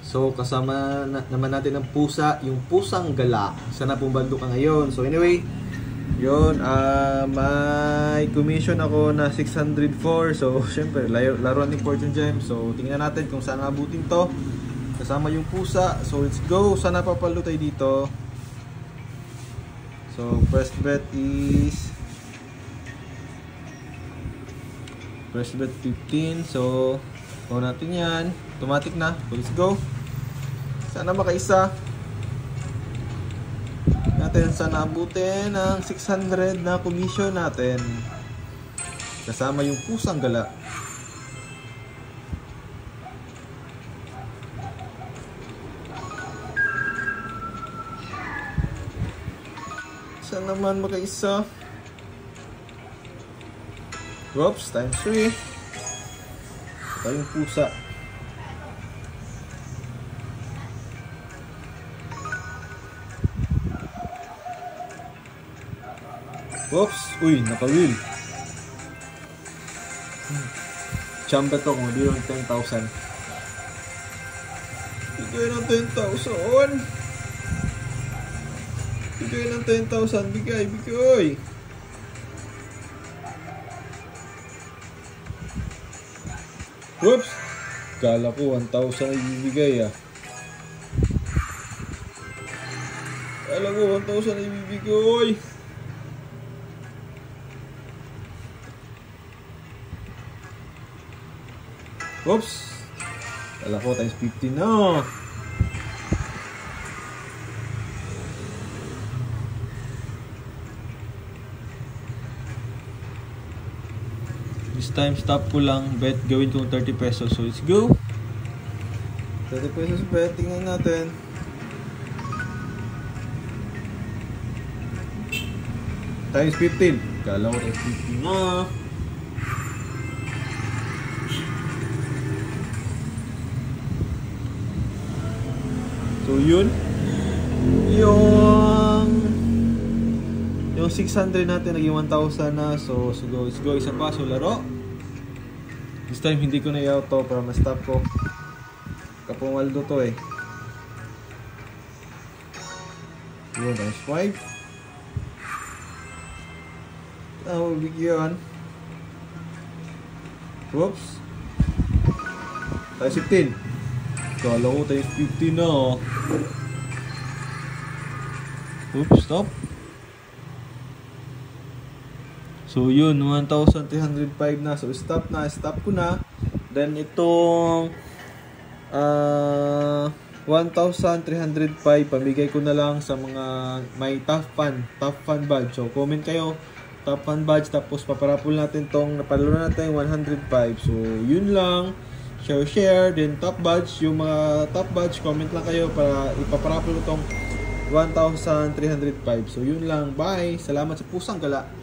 So kasama naman natin ang pusa, yung pusang gala. Sana pong bando ka ngayon. So anyway, yun, may commission ako na 604. So syempre, laruan ni Fortune Gem. So tingnan natin kung saan abutin to. Kasama yung pusa. So let's go. Sana papalo tayo dito. So first bet is first bet 15. So natin yan. Automatic na. So let's go. Sana makaisa. Natin sana abutin ang 600 na commission natin. Kasama yung pusang gala. Sana naman makaisa. Oops, times 3. Ito yung pusa. Oops, uy, naka-wheel. Chamba to kung hindi yung 10,000. Bigay ng 10,000. Bigay ng 10,000. Bigay. Oops! Kala ko 1,000 ay bibigay ah. Kala ko 1,000 ay bibigay. Oops! Kala ko times 50 na. This time stop ko lang, bet gawin kong 30 pesos. So let's go. 30 pesos bet, tingnan natin. Times 15. Kala ko times 15 na. So yun. Yung 600 natin naging 1,000 na. So let's go. Isa pa. So laro. This time hindi ko na i-auto para ma-stop ko. Kapumaldo to eh. Yun, times 5. Bigyan. Whoops. Times 15. Kala ko times 50 na. Oops, stop. So yun, 1,305 na. So stop ko na. Then itong 1,305 pamigay ko na lang sa mga may top fan badge. So comment kayo, top fan badge, tapos paparapol natin tong napalaro natin 105. So yun lang. Share, then top badge, yung mga top badge, comment lang kayo para ipaparapol itong 1,305. So yun lang, bye. Salamat sa pusang gala.